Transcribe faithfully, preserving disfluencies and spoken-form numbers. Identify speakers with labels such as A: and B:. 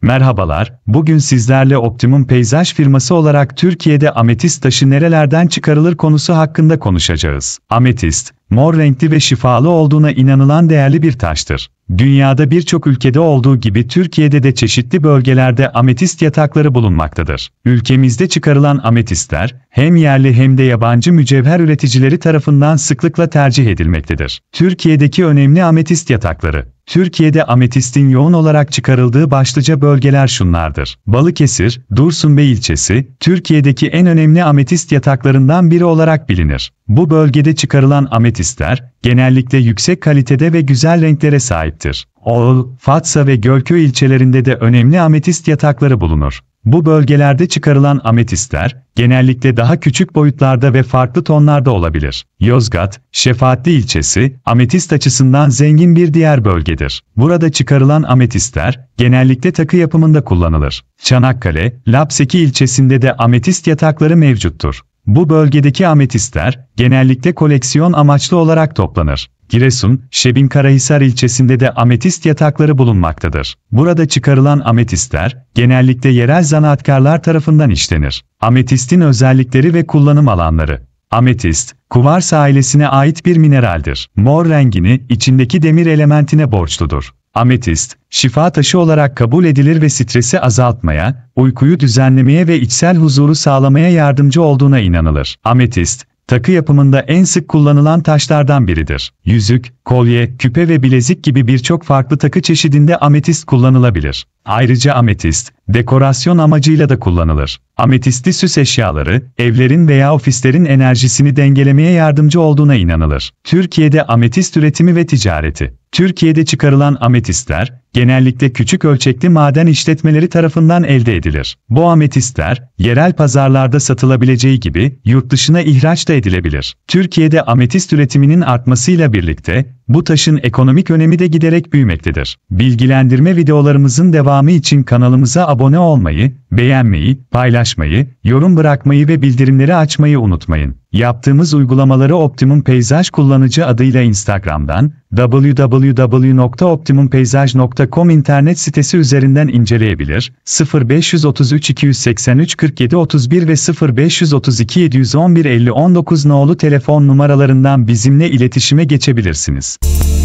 A: Merhabalar, bugün sizlerle Optimum Peyzaj firması olarak Türkiye'de ametist taşı nerelerden çıkarılır konusu hakkında konuşacağız. Ametist, mor renkli ve şifalı olduğuna inanılan değerli bir taştır. Dünyada birçok ülkede olduğu gibi Türkiye'de de çeşitli bölgelerde ametist yatakları bulunmaktadır. Ülkemizde çıkarılan ametistler, hem yerli hem de yabancı mücevher üreticileri tarafından sıklıkla tercih edilmektedir. Türkiye'deki önemli ametist yatakları. Türkiye'de ametistin yoğun olarak çıkarıldığı başlıca bölgeler şunlardır. Balıkesir, Dursunbey ilçesi, Türkiye'deki en önemli ametist yataklarından biri olarak bilinir. Bu bölgede çıkarılan ametistler, genellikle yüksek kalitede ve güzel renklere sahiptir. Oğul, Fatsa ve Gölköy ilçelerinde de önemli ametist yatakları bulunur. Bu bölgelerde çıkarılan ametistler, genellikle daha küçük boyutlarda ve farklı tonlarda olabilir. Yozgat, Şefaatli ilçesi, ametist açısından zengin bir diğer bölgedir. Burada çıkarılan ametistler, genellikle takı yapımında kullanılır. Çanakkale, Lapseki ilçesinde de ametist yatakları mevcuttur. Bu bölgedeki ametistler, genellikle koleksiyon amaçlı olarak toplanır. Giresun, Şebinkarahisar ilçesinde de ametist yatakları bulunmaktadır. Burada çıkarılan ametistler, genellikle yerel zanaatkarlar tarafından işlenir. Ametistin özellikleri ve kullanım alanları. Ametist, kuvars ailesine ait bir mineraldir. Mor rengini, içindeki demir elementine borçludur. Ametist, şifa taşı olarak kabul edilir ve stresi azaltmaya, uykuyu düzenlemeye ve içsel huzuru sağlamaya yardımcı olduğuna inanılır. Ametist, takı yapımında en sık kullanılan taşlardan biridir. Yüzük, kolye, küpe ve bilezik gibi birçok farklı takı çeşidinde ametist kullanılabilir. Ayrıca ametist, dekorasyon amacıyla da kullanılır. Ametistli süs eşyaları, evlerin veya ofislerin enerjisini dengelemeye yardımcı olduğuna inanılır. Türkiye'de ametist üretimi ve ticareti. Türkiye'de çıkarılan ametistler, genellikle küçük ölçekli maden işletmeleri tarafından elde edilir. Bu ametistler, yerel pazarlarda satılabileceği gibi, yurt dışına ihraç da edilebilir. Türkiye'de ametist üretiminin artmasıyla birlikte, bu taşın ekonomik önemi de giderek büyümektedir. Bilgilendirme videolarımızın devamı için kanalımıza abone olmayı, beğenmeyi, paylaşmayı, yorum bırakmayı ve bildirimleri açmayı unutmayın. Yaptığımız uygulamaları Optimum Peyzaj kullanıcı adıyla Instagram'dan, double-u double-u double-u nokta optimum peyzaj nokta com internet sitesi üzerinden inceleyebilir, sıfır beş üç üç iki yüz seksen üç kırk yedi otuz bir ve sıfır beş üç iki yedi yüz on bir elli on dokuz nolu telefon numaralarından bizimle iletişime geçebilirsiniz.